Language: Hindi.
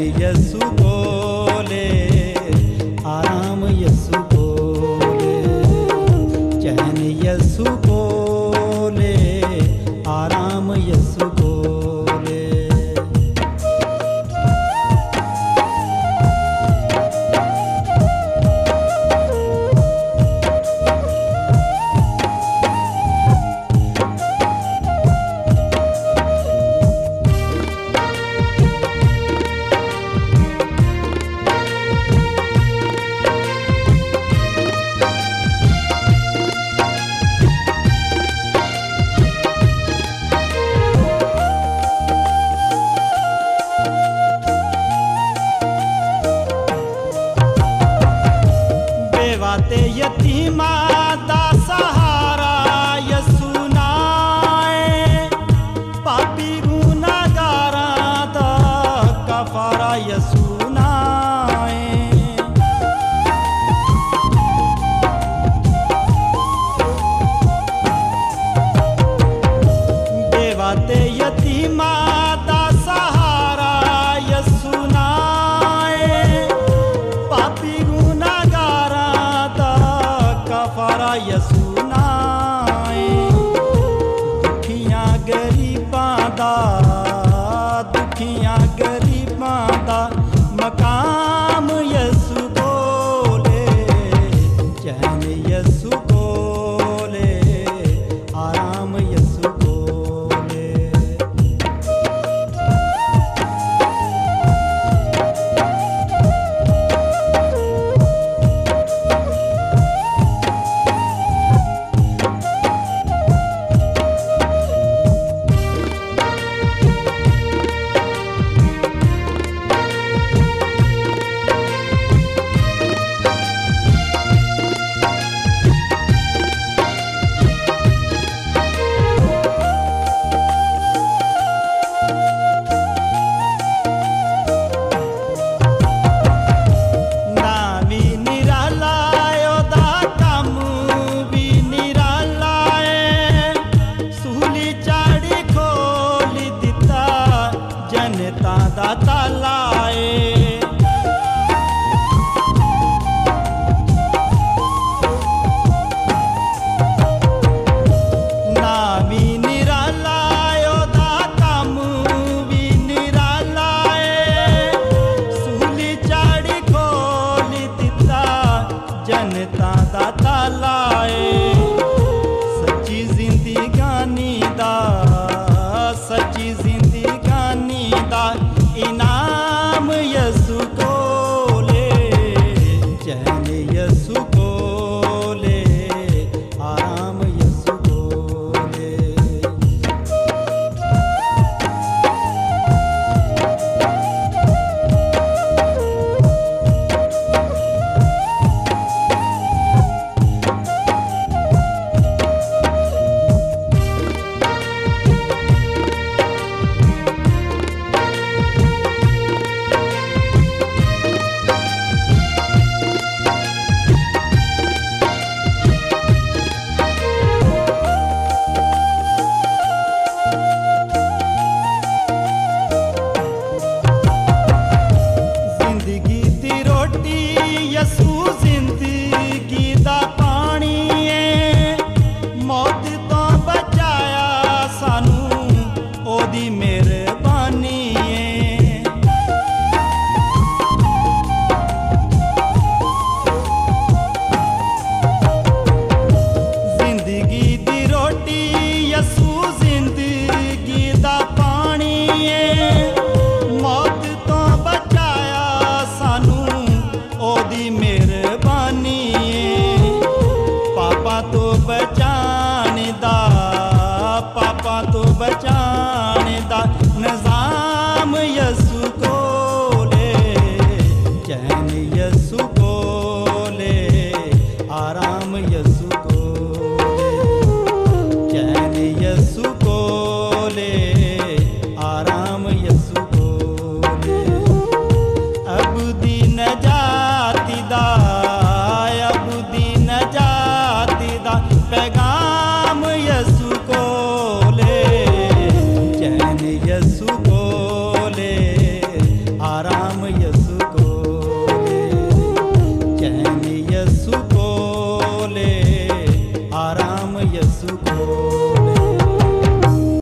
यसु बोले, आराम यसु बोले, चैन यसु बोले, आराम यसु बोले। बेवाते यतीमा दा सहारा यसु नाए, पापी गुनाहगारा दा कफारा यसु नाए। बेवाते यतीमा दा सहारा यसु नाए, पापी गुनाहगारा कफारा यसु नाए। दुखियां गरीबां दा, दुखियां गरीबां दा मकाम यसु बोले, चैन यसु बोले, आराम यसु बोले। जनता दाता लाए, ना भी निरालायो दा कम भी निरालाए, सूली चाड़ी खोली दिता जनता दाता लाए। सच्ची जिंदगानी दा, सच्ची जिंदगानी दा इनाम यसु सुखो